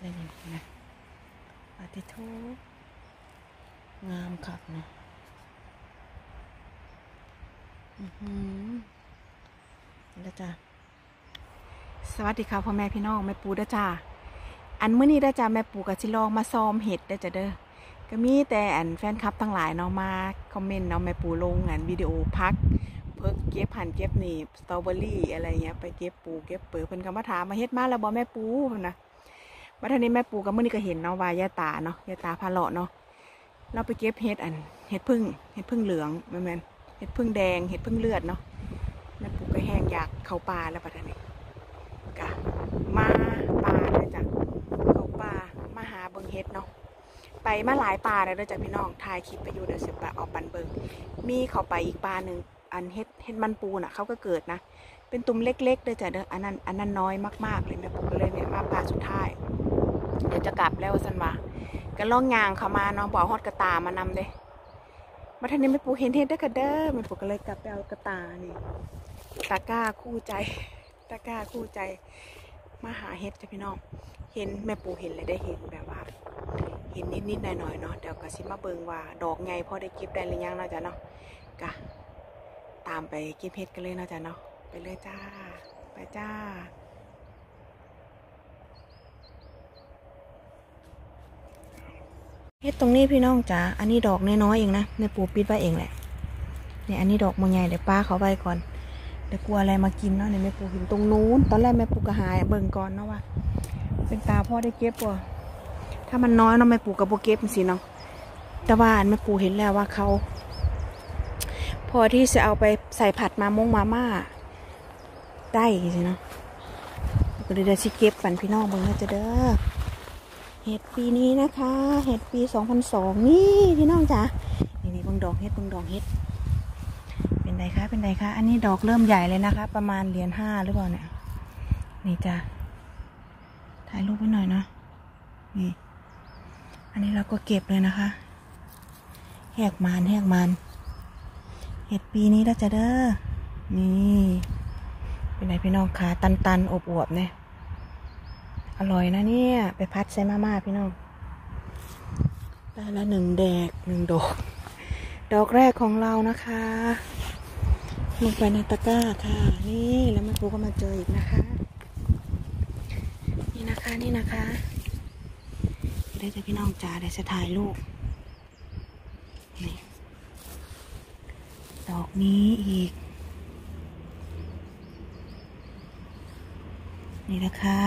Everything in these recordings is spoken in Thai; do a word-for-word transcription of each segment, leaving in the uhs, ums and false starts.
ได้ยินนะปฏิโทงามคักนะอือหือแล้วจ้ะสวัสดีค่ะพ่อแม่พี่น้องแม่ปูเด้อจ้าอันมื้อนี้เด้อจ้าแม่ปูกับสิลองมาซ้อมเห็ดเด้อจ้ะเด้อก็มีแต่อันแฟนคลับทั้งหลายเนาะมาคอมเมนต์เนาะแม่ปูลงอันวิดีโอพักเพิ่งเก็บหันเก็บนี่สตรอเบอรี่อะไรเงี้ยไปเก็บปูเก็บเปิดเพิ่นก็มาถามมาเฮ็ดมาแล้วบ่แม่ปูนะมาทีนี้แม่ปูกับมื้อนี้ก็เห็นเนาะว่ายายตาเนาะยายตาพาเลาะเนาะเราไปเก็บเห็ดอันเห็ดพึ่งเห็ดพึ่งเหลืองแม่นเห็ดพึ่งแดงเห็ดพึ่งเลือดเนาะแม่ปูก็แห้งอยากเข้าป่าแล้วปัดนี้กะมาป่าเลยจ้ะเข้าป่ามาหาเบิ่งเห็ดเนาะไปมาหลายป่าเลยเด้อจ้ะพี่น้องถ่ายคลิปไปอยู่เดี๋ยวสิไปเอาปันเบิ่งมีเข้าไปอีกป่าหนึ่งอันเห็ดเห็ดมันปูน่ะเขาก็เกิดนะเป็นตุ่มเล็กๆเด้อจ้ะเด้ออันนั้นอันนั้นน้อยมากๆเลยแม่ปูก็เลยเนี่ยมาป่าสุดท้ายเดี๋ยวจะกลับแล้วสันว่าก็ล่องยางเข้ามาเนาะบ่เอาฮอดกระตามานำเด้มาทีนี้แม่ปูเห็นเห็ดได้กระเด้อแม่ปูก็เลยกลับไปเอากระตานี่ตะกร้าคู่ใจตะกร้าคู่ใจมาหาเห็ดจ้ะพี่น้องเห็นแม่ปูเห็นเลยได้เห็นแบบว่าเห็นนิดๆหน่อยๆเนาะเดี๋ยวก็สิมาเบิ่งว่าดอกไงพอได้เก็บได้หรือยังเนาะจ้ะเนาะกะตามไปเก็บเห็ดกันเลยเนาะจ้ะเนาะไปเลยจ้าไปจ้าเห็ดตรงนี้พี่น้องจ๋าอันนี้ดอกน้อยๆเองนะแม่ปูปิดไว้เองแหละเนี่ยอันนี้ดอกมันใหญ่เดี๋ยวป้าเขาไว้ก่อนเดี๋ยวกลัวอะไรมากินเนาะเนี่ยแม่ปูเห็นตรงนู้นตอนแรกแม่ปูก็หายเบิ่งก่อนเนาะว่าเป็นตาพ่อได้เก็บป่ะถ้ามันน้อยเนาะแม่ปูกับโบเก็บสิเนาะแต่ว่าแม่ปูเห็นแล้วว่าเขาพอที่จะเอาไปใส่ผัดมามงมาม่าได้สิเนาะก็เลยเดี๋ยวสิเก็บฝันพี่น้องเบิ่งนะจะเด้อเห็ดปีนี้นะคะเห็ดปีสองพันสองนี่พี่น้องจ๋านี่นี่เบิ่งดอกเห็ดเบิ่งดอกเห็ดเป็นไงคะเป็นไงคะอันนี้ดอกเริ่มใหญ่เลยนะคะประมาณเหรียญห้าหรือเปล่าเนี่ยนี่จ้ะถ่ายรูปไว้หน่อยนะนี่อันนี้เราก็เก็บเลยนะคะแหกมันแหกมันเห็ดปีนี้แล้วจ้ะเด้อนี่เป็นไงพี่น้องขาตันตันอบอวบเนี่ยอร่อยนะเนี่ยไปพัดใส่มาม่าพี่น้องได้ละหนึ่งแดกหนึ่งดอกดอกแรกของเรานะคะลงไปในตะกร้าค่ะนี่แล้วแม่ปูก็มาเจออีกนะคะนี่นะคะนี่นะคะได้จะพี่น้องจ๋าได้จะถ่ายรูปนี่ดอกนี้อีกนี่นะคะ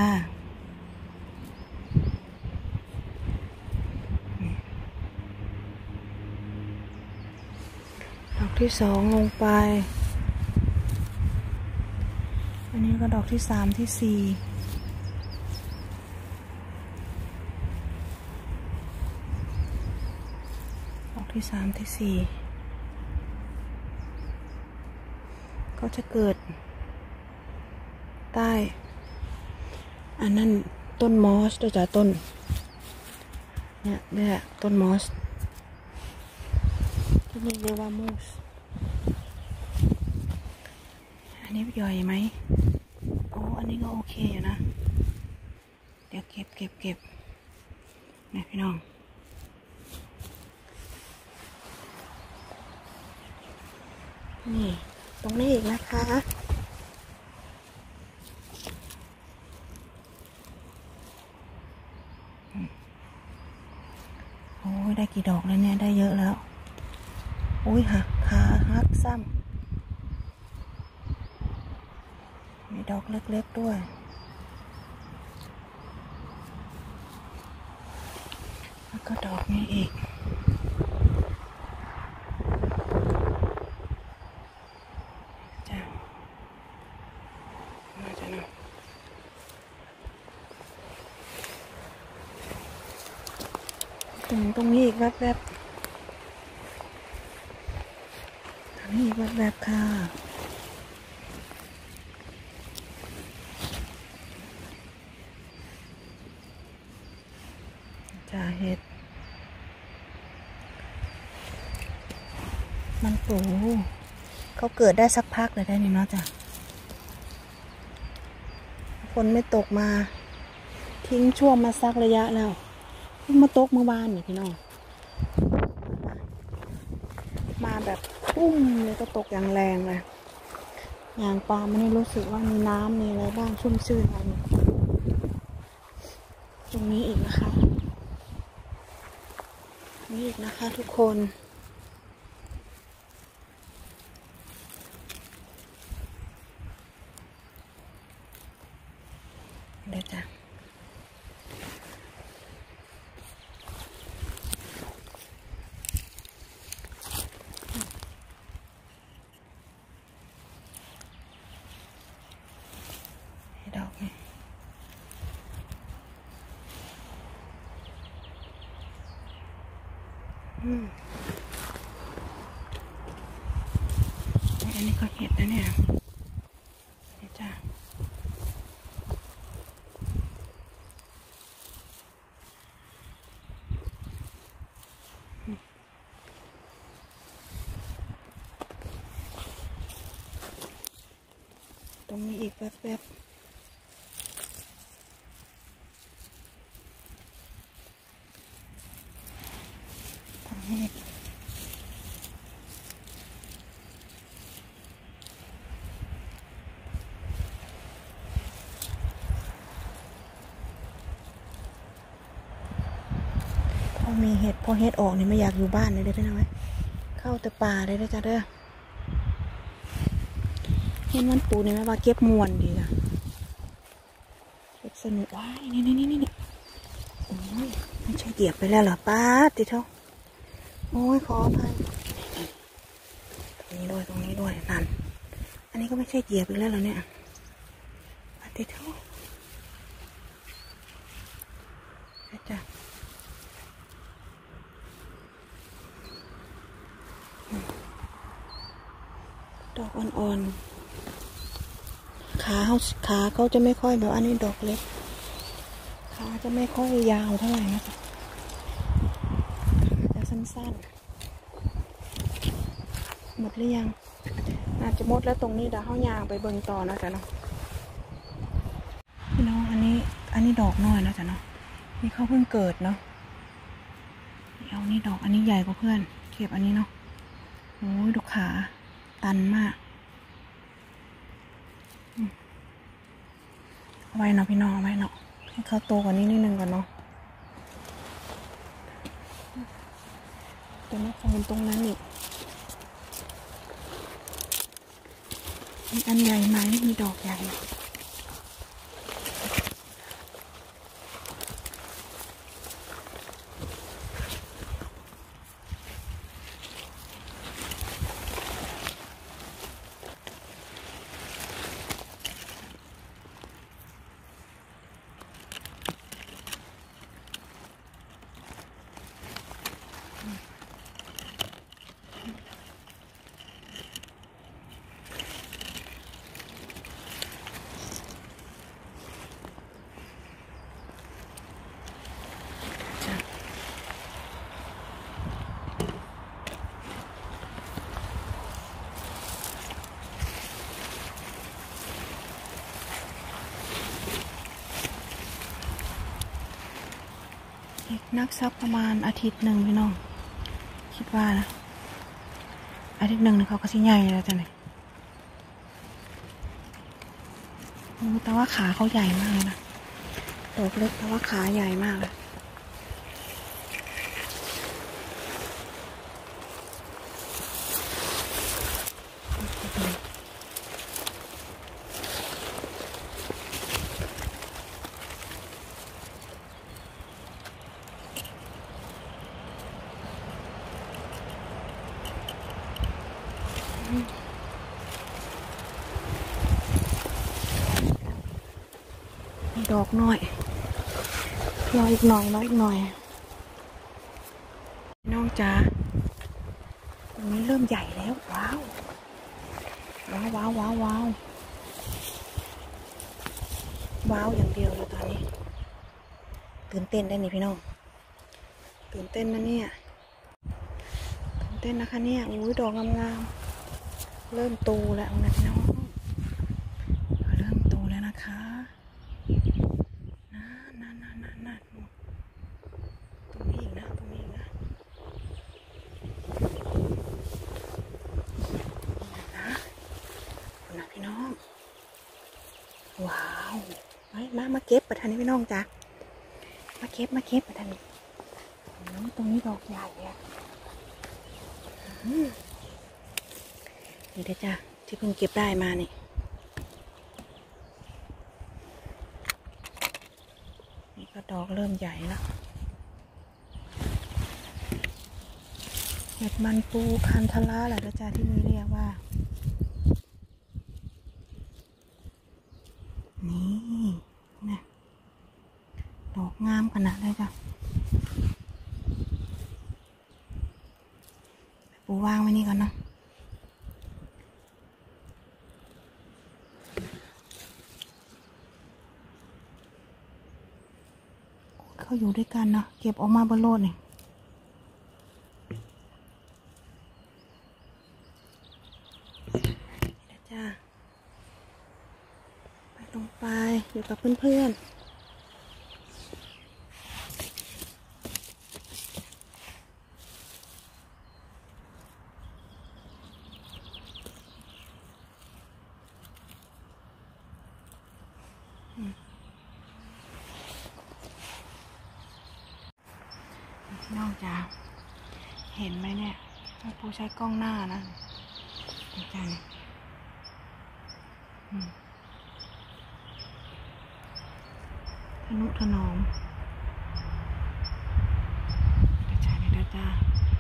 ดอกที่สองลงไปอันนี้ก็ดอกที่สามที่สี่ดอกที่สามที่สี่ก็จะเกิดใต้อันนั้นต้นมอสด้วยจ้ะต้นเนี่ยเนี่ยต้นมอสที่นี่เรียกว่ามูสอันนี้ย่อยไหมโอ้อันนี้ก็โอเคอยู่นะเดี๋ยวเก็บเก็บเก็บนี่พี่น้องนี่ตรงนี้อีกนะคะโอ้ยได้กี่ดอกแล้วเนี่ยได้เยอะแล้วโอ้ยหักขาหักซ้ำมีดอกเล็กๆด้วยแล้วก็ดอกนี้อีกจ้ะมาจ้ะนะตรงตรงนี้อีกแวบๆตรงนี้อีกแวบๆค่ะจ้าเห็ดมันปูเขาเกิดได้สักพักเลยได้นี่เนาะจ้ะฝนไม่ตกมาททิ้งช่วงมาสักระยะแล้วเพิ่งมาตกเมื่อวานนี่พี่น้องมาแบบปุ้มเลยก็ตกอย่างแรงเลยอย่างปลาไม่ได้รู้สึกว่ามีน้ำมีอะไรบ้างชุ่มชื่นอะไรตรงนี้อีกนะคะนี่อีกนะคะทุกคนเดี๋ยวจ้ะดอกนี่อืมอันนี้ก็เห็ดนะเนี่ยเดี๋ยวจ้ะตรงนี้อีกแป๊บๆตรงนี้พอมีเห็ดพอเห็ดออกนี่ไม่อยากอยู่บ้านเลยเด้อพี่น้องเข้าแต่ป่าเลยเด้อจ้ะเด้อเห็นมันปูนี่ไหมว่าเก็บมวนดีจ้ะเก็บสนุกว้ายนี่นี่นี่นี่โอ้ยไม่ใช่เหยียบไปแล้วเหรอป้าติเท่าโอ้ยขออภัยตรงนี้ด้วยตรงนี้ด้วยนั่นอันนี้ก็ไม่ใช่เหยียบไปแล้วเหรอเนี่ยป้าติเท่าจ้ะดอกอ่อนๆขาเขาขาเขาจะไม่ค่อยแบบอันนี้ดอกเล็กขาจะไม่ค่อยยาวเท่าไหร่นะคะจะสั้นๆหมดหรือยังอาจจะหมดแล้วตรงนี้เดี๋ยวเขายางไปเบิ่งต่อนะจ๊ะเนาะพี่น้องอันนี้อันนี้ดอกน้อยนะจ๊ะเนาะนี่เขาเพิ่งเกิดเนาะเอานี่ดอกอันนี้ใหญ่กว่าเพื่อนเก็บอันนี้เนาะโอ้ยดูขาตันมากเอาไว้เนาะพี่น้องเอาไว้เนาะให้เขาโตกว่านี้นิดนึงก่อนเนาะตัวนี้คงเป็นตรงนั้นอีกมีอันใหญ่ไหมมีดอกใหญ่อีกนักสักประมาณอาทิตย์หนึ่งพี่น้องคิดว่านะอาทิตย์หนึ่งเขาก็สิใหญ่แล้วจ้ะเนี่ยแต่ว่าขาเขาใหญ่มากเลยนะดอกเล็กแต่ว่าขาใหญ่มากเลยดอกน้อยรออีกหน่อยรออีกหน่อยน้องจ๋าตรงนี้เริ่มใหญ่แล้วว้าวว้าวว้าวว้าวว้าวว้าวอย่างเดียวเลยตอนนี้ตื่นเต้นได้นี่พี่น้องตื่นเต้นนะเนี่ยตื่นเต้นนะคะเนี่ยอุ้ยดอกงามๆเริ่มโตแล้วนะพี่น้องเริ่มโตแล้วนะคะน่าน่าน่ามามาเก็บประทานนี้พี่น้องจ้ะมาเก็บมาเก็บประทานนี้ตรงนี้ดอกใหญ่อะนี่เด้อจ้ะที่เพิ่งเก็บได้มานี่นี่ก็ดอกเริ่มใหญ่แล้วเห็ดมันปูคันทะละแหละเด้อจ้ะที่นี่เรียกว่านี่นะดอกงามขนาดเลยจ้ะปูวางไว้นี่ก่อนนะเขาอยู่ด้วยกันเนาะเก็บออกมาบนโลดนี่จ้าไปลงไปอยู่กับเพื่อนๆพี่น้องจ้าเห็นไหมเนี่ยแม่ปูใช้กล้องหน้านะดีจังทนุถนอมกระจายในด้านจ้า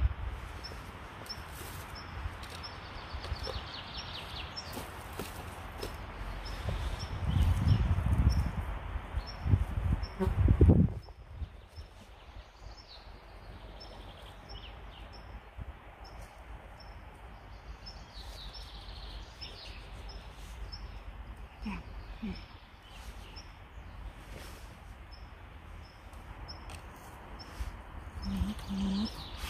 นี่นี่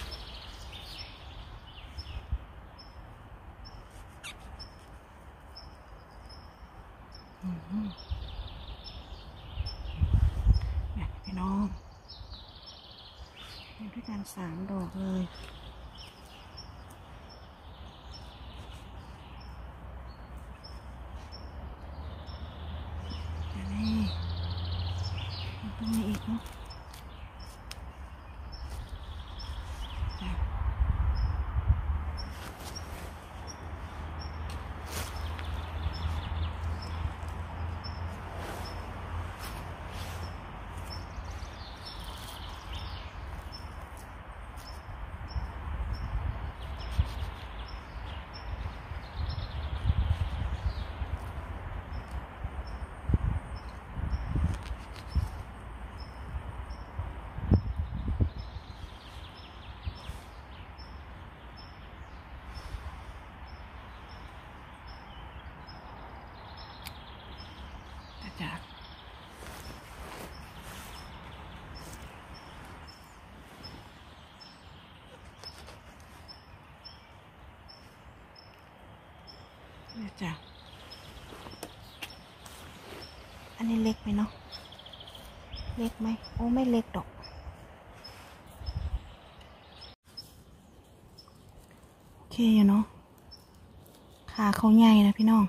แบบพี่น้องอยู่ด้วยกันสามดอกเลยนี่ตรงนี้อีกเนาะจ้ะเนี่ยจ้ะอันนี้เล็กไหมเนาะเล็กไหมโอ้ไม่เล็กดอกโอเคอยู่เนาะขาเขาใหญ่นะพี่น้อง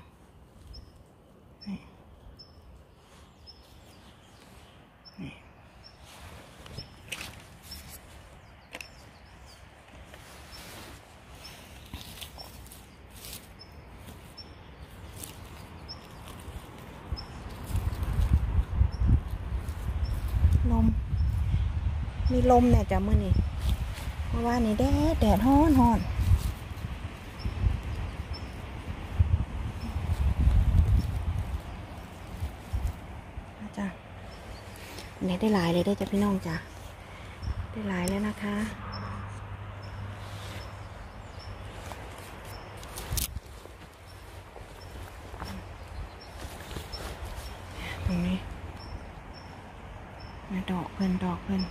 ลมมีลมเนี่ยจ้ะมื้อนี้เพราะว่านี่แดดแดดฮ้อนฮ้อนจ้ะเนี่ยได้หลายเลยได้จ้ะพี่น้องจ้ะได้หลายแล้วนะคะตรงนี้มาดอกเพิ่นดอกเพิ่น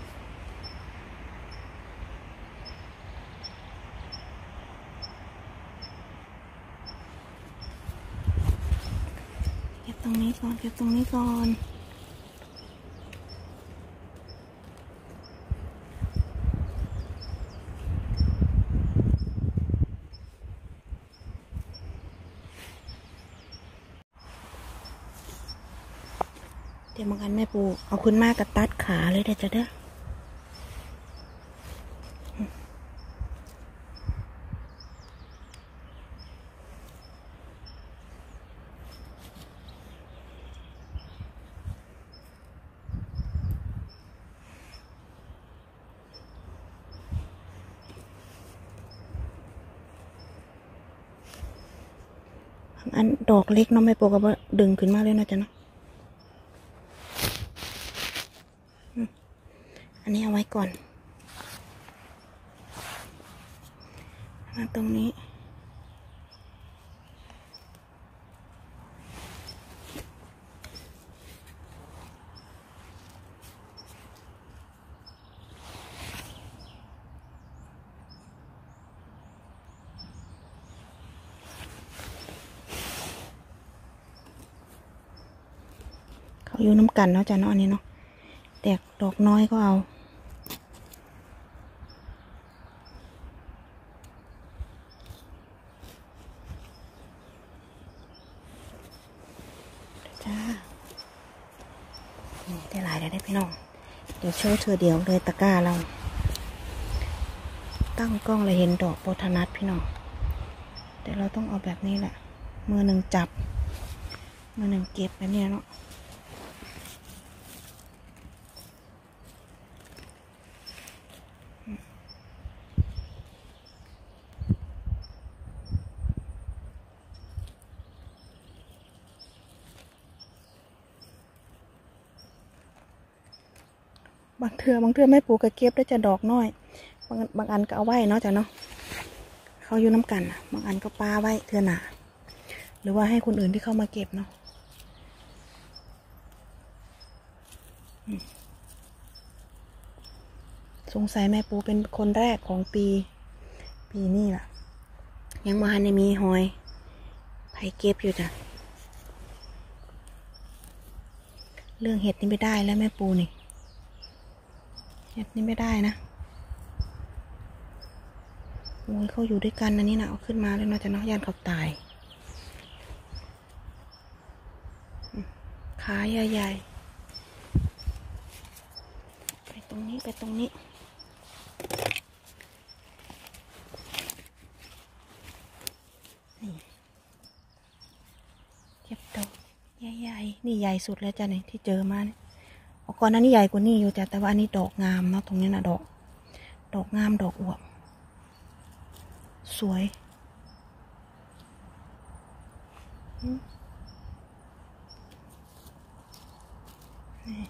เก็บตรงนี้ก่อนเก็บตรงนี้ก่อนดี๋ยวบางอันแม่ปูเอาขึ้นมากกับตัดขาเลยเดี๋ยวจะเด้อบางอันดอกเล็กเนาะแม่ปูก็ดึงขึ้นมาเลยนะจ๊ะเนาะอันนี้เอาไว้ก่อนมาตรงนี้เขาอยู่น้ำกันเนาะจ๊ะเนาะอันนี้เนาะแตกดอกน้อยก็เอาจ้าได้หลายได้ได้พี่น้องเดี๋ยวโชว์เธอเดียวเลยตะกร้าเราตั้งกล้องเลยเห็นดอกโพธนัสพี่น้องแต่เราต้องเอาแบบนี้แหละมือหนึ่งจับมือหนึ่งเก็บแบบนี้เนาะบางเทือบางเทือไม่ปลูกกระเก็บได้จะดอกน้อยบางบางอันก็เอาไว้เนาะจ้ะเนาะเขาอยู่น้ำกันบางอันก็ปาไว้เทือหนาหรือว่าให้คนอื่นที่เข้ามาเก็บเนาะสงสัยแม่ปูเป็นคนแรกของปีปีนี้ล่ะยังมาในมีหอยไผ่เก็บอยู่จ้ะเรื่องเห็ดนี่ไม่ได้แล้วแม่ปูนี่เห็ดนี่ไม่ได้นะโอ้ยเขาอยู่ด้วยกันนะนี่นะเอาขึ้นมาแล้วนะจะเนาะย่านเขาตายขาใหญ่ๆไปตรงนี้ไปตรงนี้นี่เก็บดอกใหญ่ๆนี่ใหญ่สุดแล้วจ้ะนี่ที่เจอมาเนี่ยก่อนหน้านี้ใหญ่กว่านี้อยู่จ้ะแต่ว่าอันนี้ดอกงามเนาะตรงนี้นะดอกดอกงามดอกอวบสวยนี่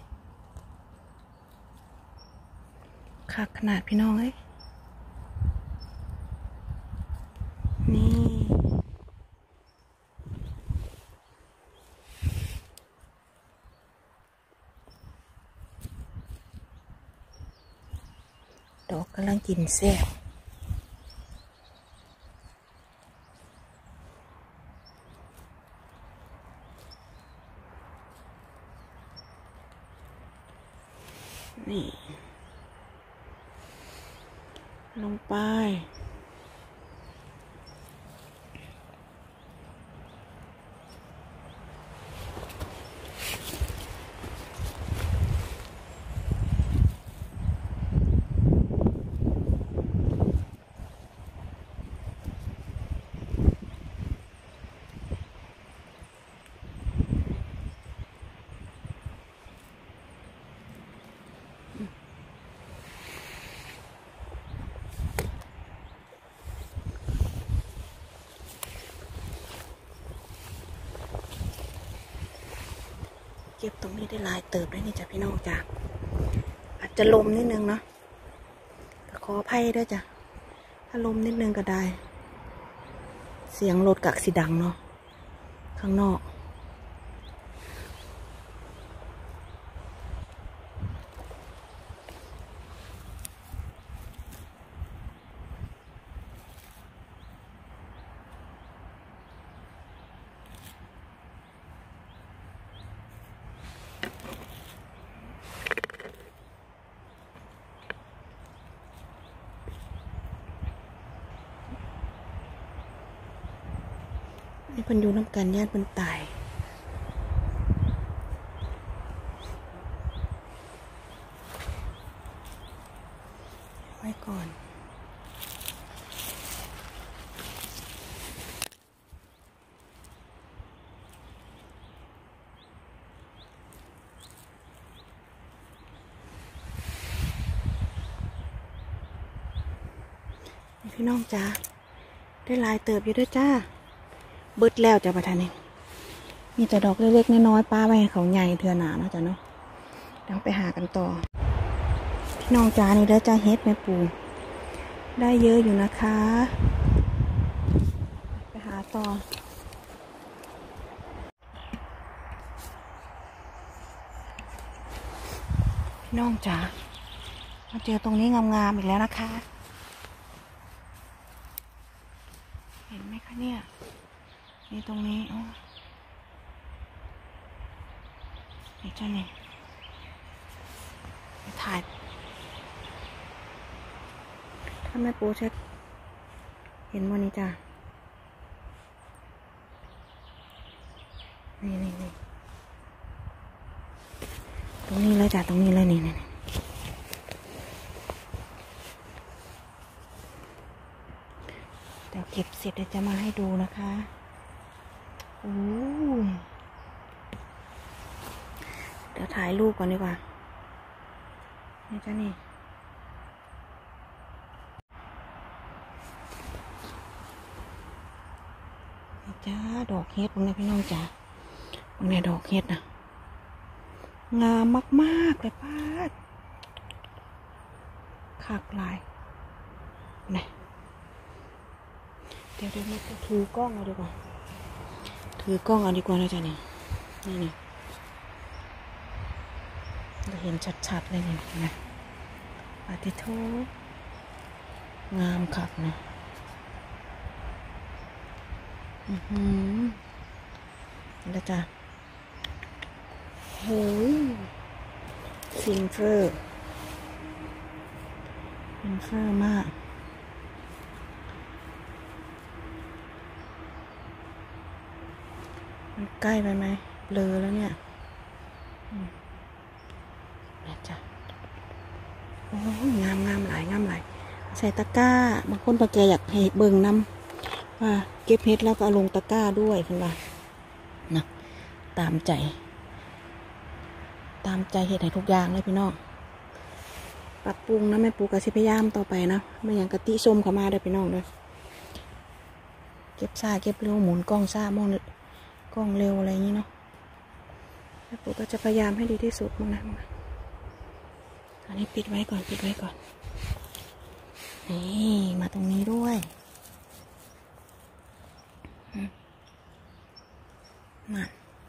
คักขนาดพี่น้องเอ้ยนี่ดอกกำลังกินแซ่บนี่ลงไปเก็บตรงนี้ได้หลายเติบเลยนี่จ้ะพี่น้องจ้ะอาจจะลมนิดนึงเนาะขออภัยด้วยจ้ะถ้าลมนิดนึงก็ได้เสียงรถกักสีดังเนาะข้างนอกนี่เพิ่นอยู่น้ำกันญาติเพิ่นตายไว้ก่อนพี่น้องจ้าได้ลายเติบอยู่ด้วยจ้าเบิดแล้วจ้าประธานนี่มีแต่ดอกเล็กๆน้อยๆป้าไว้ให้เขาใหญ่เถื่อหนาเนาะจ้าเนาะเดี๋ยวไปหากันต่อพี่น้องจ้านี่เด้อจ้าเฮ็ดแม่ปูได้เยอะอยู่นะคะไปหาต่อพี่น้องจ้ามาเจอตรงนี้งามๆอีกแล้วนะคะเห็นไหมคะเนี่ยนี่ตรงนี้อ๋อนี่จ้านี่ไปถ่ายถ้าแม่ปูเช็คเห็นวันนี้จ้านี่นี่นี่ตรงนี้เลยจ้าตรงนี้เลยนี่นี่เดี๋ยวเก็บเสร็จเดี๋ยวจะมาให้ดูนะคะโอ้ยเดี๋ยวถ่ายรูปก่อนดีกว่านี่จ้านี่นี่จ้าดอกเฮ็ดตรงนี้พี่น้องจ้าตรงนี้ดอกเฮ็ดนะงามมากๆเลยป้าคักลายนี่เดี๋ยวเดี๋ยวมาถือกล้องเอาดีกว่าถือกล้องเอาดีกว่านะจ๊ะนี่นี่นี่เราเห็นชัดๆเลยนี่นะปาติโทงามคักนะอือหือแล้วจ้ะโอ้ยซินเฟอร์ซินเฟอร์มากมันใกล้ไปไหมเบลอแล้วเนี่ยนะจ๊ะโอ้งามงามหลายงามหลายใส่ตะกร้าบางคนปะแกอยากให้เบิ่งน้ำว่าเก็บเห็ดแล้วก็เอาลงตะกร้าด้วยคุณว่านะตามใจตามใจเห็ดให้ทุกอย่างเลยพี่น้องปรับปรุงนะแม่ปูกับสิพยายามต่อไปนะไม่อย่างกะติส้มเข้ามาด้วยพี่น้องด้วยเก็บซ่าเก็บเร็วหมุนกล้องซ่ามองกล้องเร็วอะไรอย่างนี้เนาะแม่ปูก็จะพยายามให้ดีที่สุดมั้งนะอันนี้ปิดไว้ก่อนปิดไว้ก่อนนี่มาตรงนี้ด้วยมา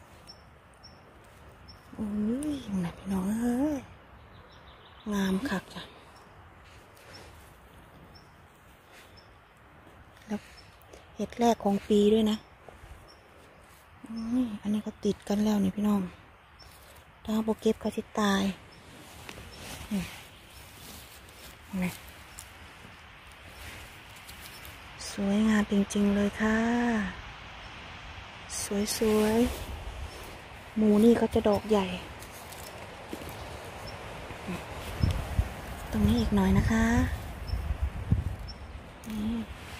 โอ้ยนะพี่น้องเอ้ยงามคักจ้ะแล้วเห็ดแรกของปีด้วยนะอันนี้ก็ติดกันแล้วนี่พี่น้องถ้าโปเก็บก็จะตายนี่สวยงามจริงๆเลยค่ะสวยๆหมูนี่ก็จะดอกใหญ่ตรงนี้อีกหน่อยนะคะนี่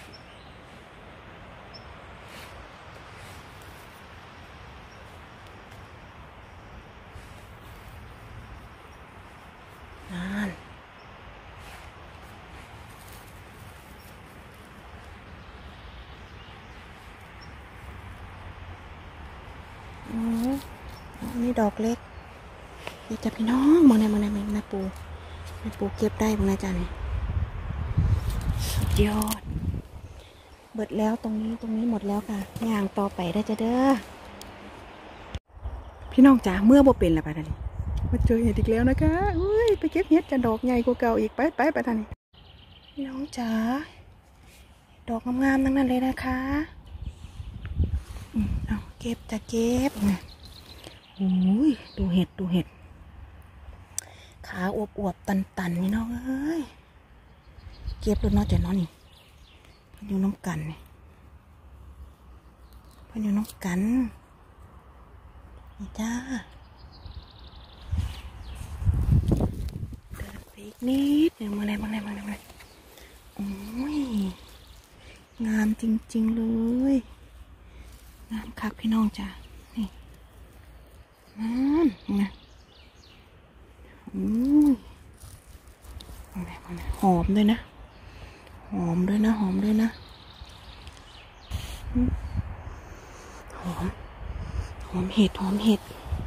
นั่นโอ้นี่ดอกเล็กนี่จะพี่น้องมองในมองในแม่ปูแม่ปูเก็บได้บ้างนะจ๊ะนี่สุดยอดเบิดแล้วตรงนี้ตรงนี้หมดแล้วค่ะย่างต่อไปได้จะเด้อพี่น้องจ๋าเมื่อบ่เป็นแล้วไปทันมาเจอเห็ดอีกแล้วนะคะอุ้ยไปเก็บเห็ดจะดอกใหญ่กว่าเก่าอีกไปไปไปทันพี่น้องจ๋าดอกงามๆทั้งนั้นเลยนะคะอืมเอาเก็บจะเก็บนะโอ้ยดูเห็ดดูเห็ดขาอวบๆตันๆนี่น้องเอ้ยเก็บเลยเนาะจ้ะเนาะนี่พอยู่น้องกันนี่พอยู่น้องกันนี่จ้าเดินไปอีกนิดหนึ่งมาเลยมาเลยมาเลยมาเลยจริงๆเลยงามคักพี่น้องจ้ะนี่นั่นนะอู้หอมด้วยนะหอมด้วยนะหอมด้วยนะหอมหอมเห็ดหอมเห็ด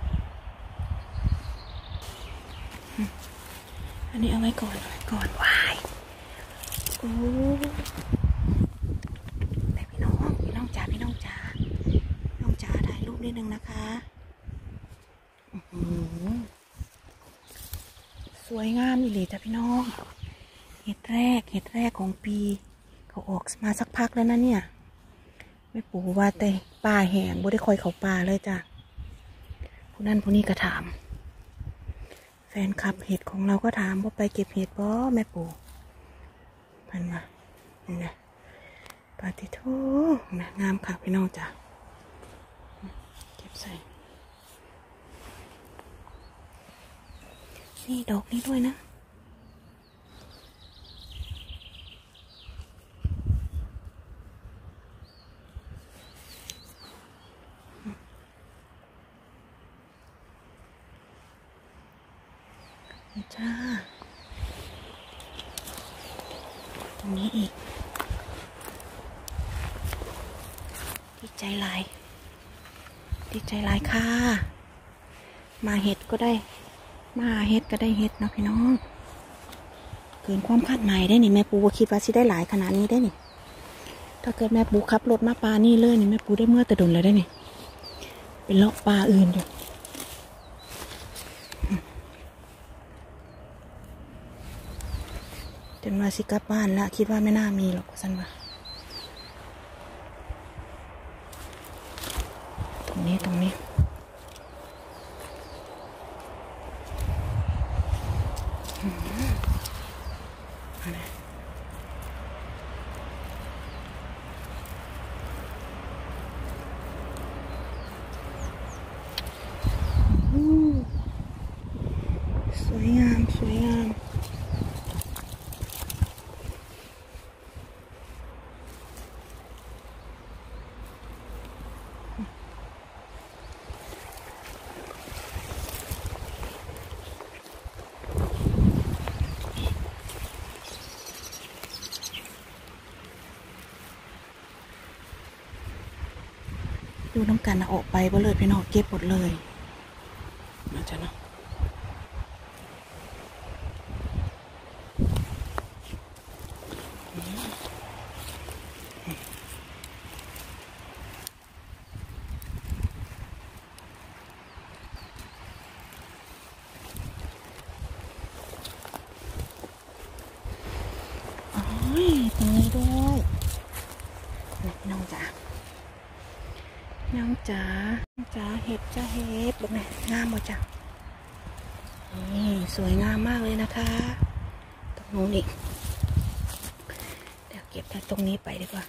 อันนี้เอาไว้ก่อนก่อนวายโอ้แต่พี่น้องพี่น้องจ๋าพี่น้องจ๋าพี่น้องจ๋าถ่ายรูปนิดนึงนะคะสวยงามอีหลีจ้ะพี่น้องเห็ดแรกเห็ดแรกของปีเขาออกมาสักพักแล้วนะเนี่ยไม่ปู่ว่าแต่ป่าแห้งบ่ได้คอยเขาป่าเลยจ้ะผู้นั้นผู้นี้ก็ถามแฟนคลับเห็ดของเราก็ถามว่าไปเก็บเห็ดบ่แม่ปู่พันมาเนี่ยปาติโทนะงามค่ะพี่น้องจ้ะเก็บใส่นี่ดอกนี้ด้วยนะจ้าตรงนี้อีกดีใจหลายดีใจหลายค่ะมาเห็ดก็ได้มาเห็ดก็ได้เห็ดเนาะพี่น้องเกินความคาดหมายได้นี่แม่ปูคิดว่าสิได้หลายขนาดนี้ได้นี่ถ้าเกิดแม่ปูขับรถมาปลานี่เลยนี่แม่ปูได้เมื่อแต่ดนเลยได้นี่เป็นเลาะปลาอื่นอยู่จนมาสิกลับบ้านแล้วคิดว่าไม่น่ามีหรอกสันว่าตรงนี้ตรงนี้สวยงามสวยงามดูน้ำกันออกไปบ่เลยพี่น้องเก็บหมดเลยมาจ้ะเนาะโอ้ยตรงนี้ด้วยพี่น้องจ๋าน้องจ๋าจ๋าเห็ดจ้าเห็ดแบบไหนงามหมดจ้ะนี่สวยงามมากเลยนะคะตรงนู้นอีกเดี๋ยวเก็บแต่ตรงนี้ไปดีกว่า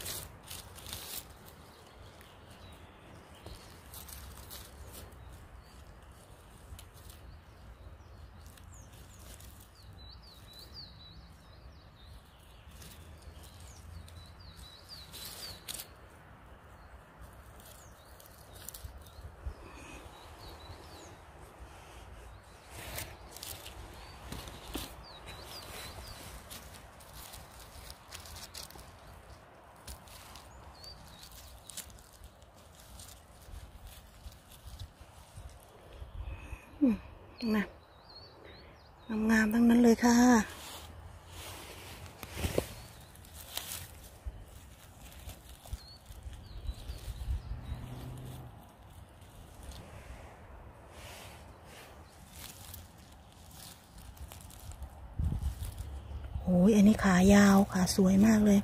นะงามๆทั้งนั้นเลยค่ะโอ้ยอันนี้ขายาวขาสวยมากเลย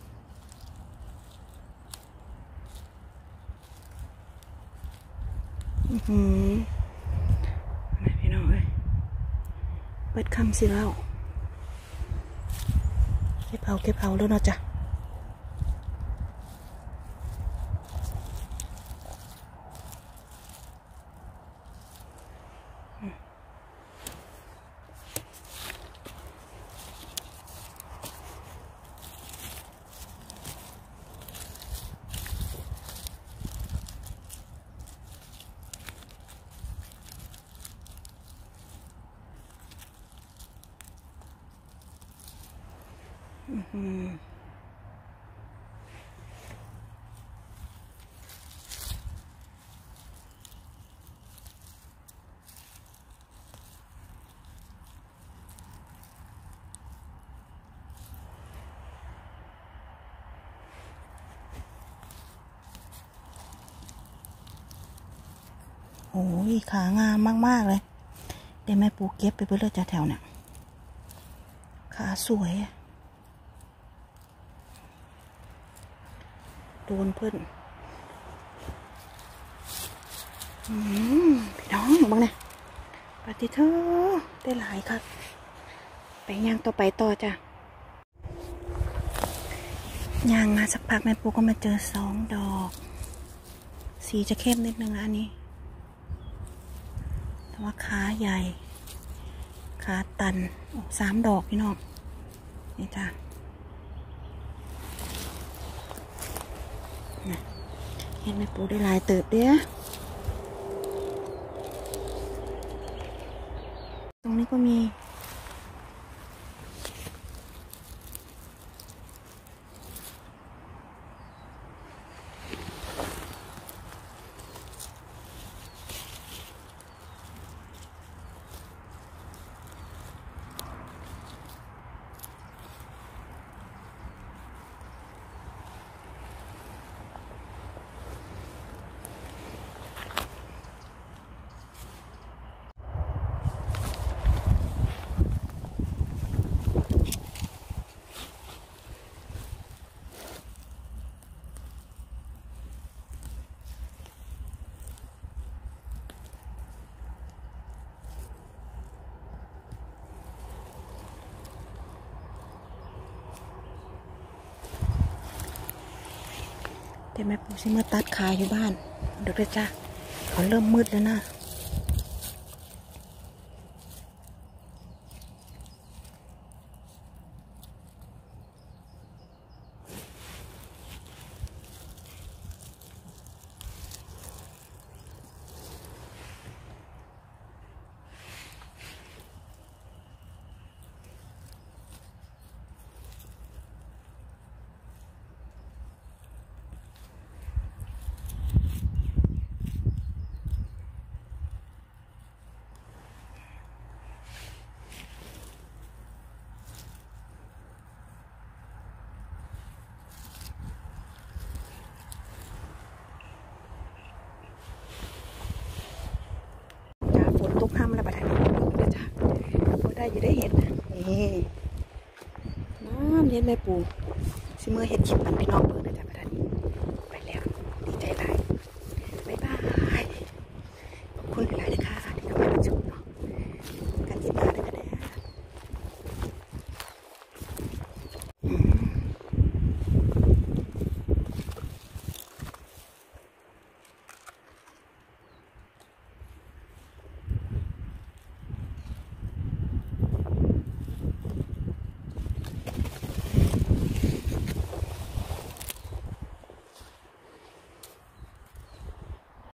อือหือพี่น้องเอ้ยเปิดคำสิแล้วเก็บเอาเก็บเอาแล้วเนาะจ้ะอืมโอ้ยขางามมากๆเลยเดี๋ยวแม่ปูเก็บไปเพื่อเลือกจะแถวเนี่ยขาสวยโดนเพื่อนอืมพี่น้องบ้างเนี่ยปฏิเธอได้หลายครับไปย่างต่อไปต่อจ้ะย่างมาสักพักแม่ปูก็มาเจอสองดอกสีจะเข้มนิดนึงอันนี้แต่ว่าขาใหญ่ขาตันสามดอกพี่น้องนี่จ้ะเห็นแม่ปูได้ลายเติบเด้อตรงนี้ก็มีแต่แม่ปูซิมาตัดขายอยู่บ้านเดี๋ยวจ้ะเขาเริ่มมืดแล้วนะตกห้ามแล้วบัดนี้เดี๋ยวจ้ะพอได้อยู่ได้เห็ดนี่น้ำเย็นแม่ปูซิเมื่อเห็ดขิบมันพี่น้องเบิ่งนะจ๊ะบัดนี้ไปแล้วดีใจหลายบ๊ายบายขอบคุณหลาย